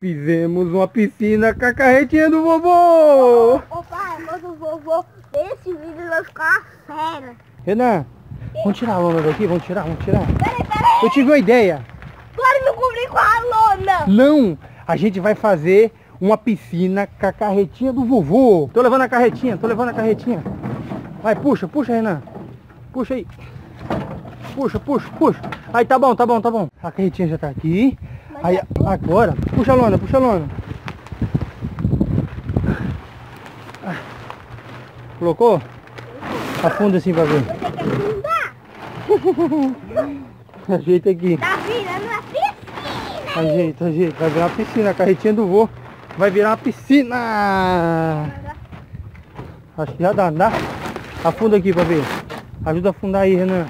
Fizemos uma piscina com a carretinha do vovô. Ô pai, quando o vovô ver esse vídeo vai ficar fera. Renan, vamos tirar a lona daqui, vamos tirar. Peraí. Eu tive uma ideia. Agora me cobri com a lona. Não, a gente vai fazer uma piscina com a carretinha do vovô. Tô levando a carretinha. Vai, puxa, Renan. Puxa aí. Puxa. Aí, tá bom. A carretinha já tá aqui. Aí, agora, puxa a lona. Colocou? Afunda assim pra ver. Você quer afundar? Ajeita aqui. Tá virando uma piscina. Ajeita. Vai virar uma piscina. A carretinha do vô vai virar uma piscina. Acho que já dá, não dá? Afunda aqui pra ver. Ajuda a afundar aí, Renan.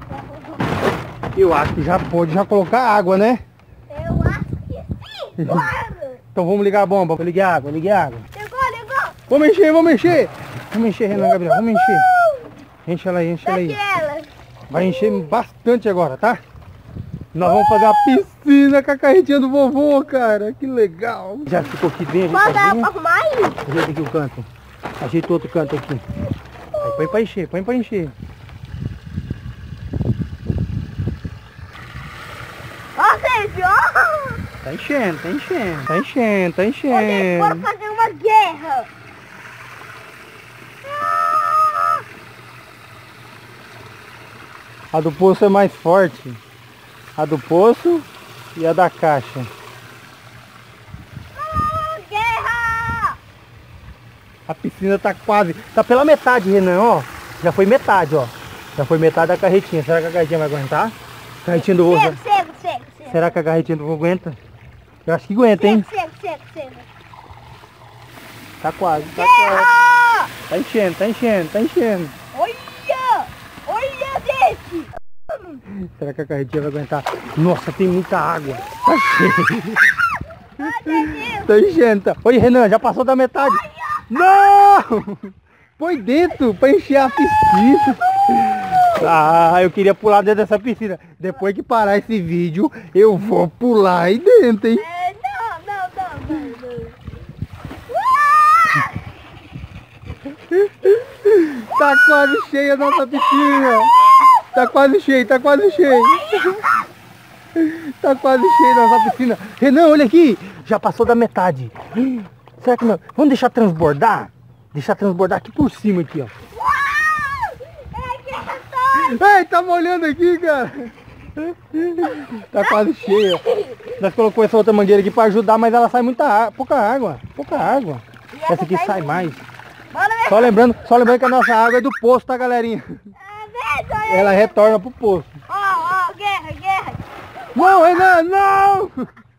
Eu acho que já pode colocar água, né? Eu acho que sim. Claro. Então vamos ligar a bomba. Ligue a água. Ligou. Vamos encher. Vamos encher, Renan, Gabriel. Vamos encher. Enche ela aí. Daquela. Vai encher bastante agora, tá? Nós vamos fazer uma piscina com a carretinha do vovô, cara. Que legal. Já ficou aqui bem Pode dar ajeitadinho. pra arrumar aí? Ajeita aqui o canto. Ajeita o outro canto aqui. Aí, põe pra encher. Ó, gente, ó. Tá enchendo. Vocês foram fazer uma guerra. A do poço é mais forte. A do poço e a da caixa. Guerra! A piscina tá quase... Tá pela metade, Renan, ó. Já foi metade, ó. Já foi metade da carretinha. Será que a carretinha vai aguentar? Carretinha do vovô. Seco. Será que a carretinha do vovô aguenta? Eu acho que aguenta, hein? Seco. Tá quase. Guerra! Tá enchendo. Olha, gente! Será que a carretinha vai aguentar? Nossa, tem muita água. Tá cheio. Tá enchendo. Tá. Oi, Renan, já passou da metade. Não! Põe dentro pra encher a piscina. Ah, eu queria pular dentro dessa piscina. Depois que parar esse vídeo, eu vou pular aí dentro, hein? Não. Tá quase cheia a nossa piscina. Tá quase cheio. Tá quase cheia a nossa piscina. Renan, olha aqui. Já passou da metade. Será que não? Vamos deixar transbordar? Deixar transbordar aqui por cima, aqui, ó. Ei, tá molhando aqui, cara. Tá quase cheia. Nós colocamos essa outra mangueira aqui pra ajudar, mas ela sai pouca água. Essa aqui sai mais. Só lembrando que a nossa água é do poço, tá, galerinha? Ela retorna pro poço. Ó, guerra. Não, Renan, não!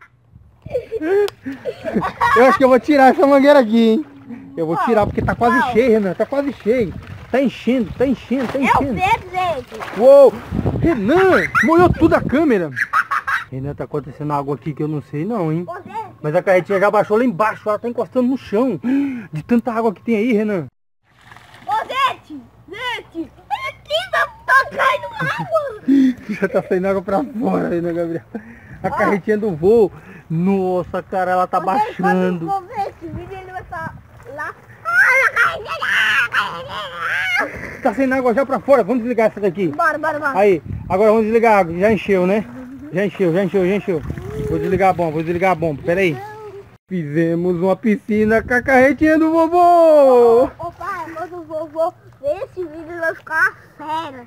Eu acho que eu vou tirar essa mangueira aqui, hein? Eu vou tirar porque tá quase cheio, Renan. Tá quase cheio. Tá enchendo. É o dedo, gente. Uou! Renan! Molhou tudo a câmera. Renan, tá acontecendo algo aqui que eu não sei não, hein? Mas a carretinha já baixou lá embaixo. Ela tá encostando no chão. De tanta água que tem aí, Renan. Ô, gente! Olha aqui, tá caindo água! Já tá saindo água pra fora, Renan, Gabriel. A carretinha do voo. Nossa, cara, ela tá baixando. Quando ver esse vídeo, ele vai falar... Tá saindo água já pra fora. Vamos desligar essa daqui. Bora. Aí, agora vamos desligar a água. Já encheu, né? Já encheu. Vou desligar a bomba. Pera aí. Fizemos uma piscina com a carretinha do vovô. Ô pai, quando o vovô ver esse vídeo, vai ficar fera.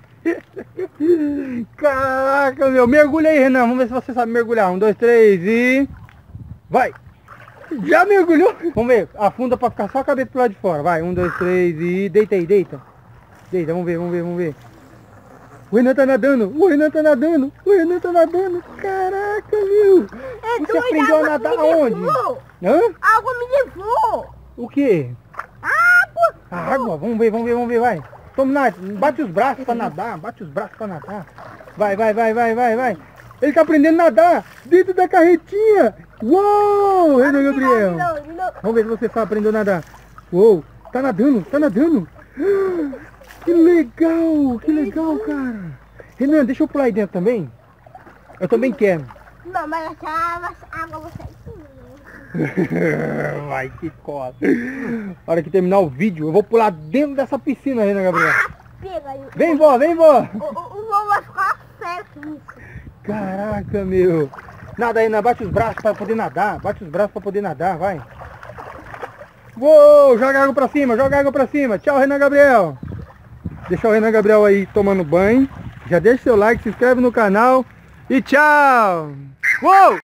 Caraca, meu. Mergulha aí, Renan. Vamos ver se você sabe mergulhar. 1, 2, 3 e... Vai. Já mergulhou? Vamos ver. Afunda pra ficar só a cabeça pro lado de fora. Vai. 1, 2, 3 e... Deita aí, deita. Vamos ver. O Renan tá nadando. Caraca, meu. Você aprendeu a nadar aonde? Hã? Água me levou. O quê? Água. A água? Vamos ver, vai. Toma, nada. Bate os braços pra nadar. Vai. Ele tá aprendendo a nadar dentro da carretinha. Uou, Renan Gabriel. De novo. Vamos ver se você aprendeu a nadar. Uou, tá nadando. Que legal, cara. Renan, deixa eu pular aí dentro também. Eu também quero. Não, mas essa água você... Vai que cola. A hora que terminar o vídeo, eu vou pular dentro dessa piscina, Renan Gabriel. Pega aí. Vem, vó, vem, vó. O vô vai ficar certo nisso. Caraca, meu. Nada aí, bate os braços pra poder nadar. Bate os braços pra poder nadar, vai. Uou, joga água pra cima, joga água pra cima. Tchau, Renan Gabriel. Deixa o Renan Gabriel aí tomando banho. Já deixa seu like, se inscreve no canal. E tchau. Uou!